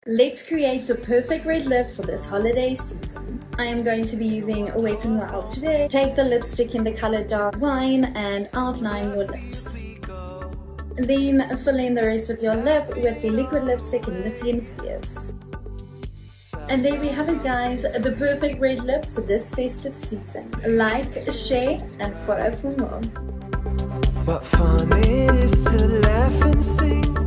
Let's create the perfect red lip for this holiday season. I am going to be using Wet n Wild today. Take the lipstick in the color dark wine and outline your lips. Then fill in the rest of your lip with the liquid lipstick in Missy and Fierce. And there we have it, guys, the perfect red lip for this festive season. Like, share and follow for more. What fun it is to laugh and sing.